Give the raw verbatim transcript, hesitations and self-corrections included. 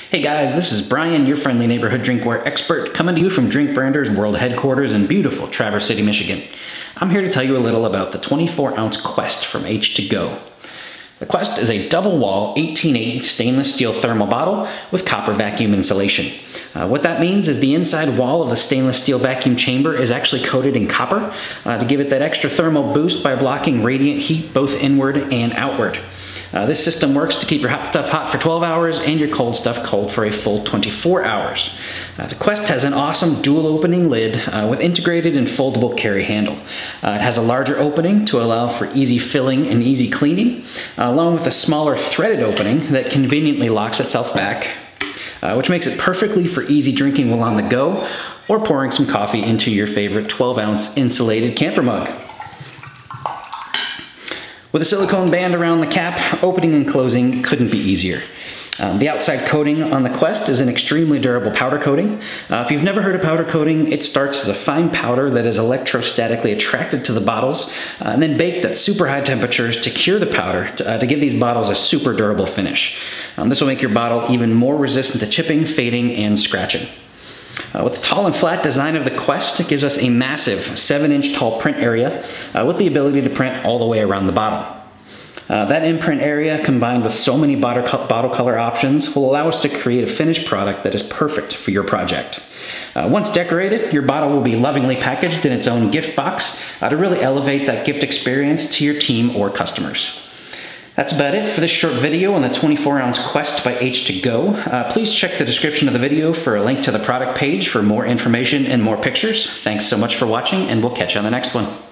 Hey guys, this is Brian, your friendly neighborhood drinkware expert, coming to you from DrinkBranders World Headquarters in beautiful Traverse City, Michigan. I'm here to tell you a little about the twenty-four ounce Quest from h two go. The Quest is a double-wall eighteen eight stainless steel thermal bottle with copper vacuum insulation. Uh, what that means is the inside wall of the stainless steel vacuum chamber is actually coated in copper uh, to give it that extra thermal boost by blocking radiant heat both inward and outward. Uh, this system works to keep your hot stuff hot for twelve hours and your cold stuff cold for a full twenty-four hours. Uh, the Quest has an awesome dual opening lid uh, with integrated and foldable carry handle. Uh, it has a larger opening to allow for easy filling and easy cleaning, uh, along with a smaller threaded opening that conveniently locks itself back, uh, which makes it perfectly for easy drinking while on the go or pouring some coffee into your favorite twelve ounce insulated camper mug. With a silicone band around the cap, opening and closing couldn't be easier. Um, the outside coating on the Quest is an extremely durable powder coating. Uh, if you've never heard of powder coating, it starts as a fine powder that is electrostatically attracted to the bottles uh, and then baked at super high temperatures to cure the powder to, uh, to give these bottles a super durable finish. Um, this will make your bottle even more resistant to chipping, fading, and scratching. Uh, with the tall and flat design of the Quest, it gives us a massive seven inch tall print area uh, with the ability to print all the way around the bottle. Uh, that imprint area, combined with so many bottle, co bottle color options, will allow us to create a finished product that is perfect for your project. Uh, once decorated, your bottle will be lovingly packaged in its own gift box uh, to really elevate that gift experience to your team or customers. That's about it for this short video on the twenty-four ounce Quest by h two go. Uh, please check the description of the video for a link to the product page for more information and more pictures. Thanks so much for watching, and we'll catch you on the next one.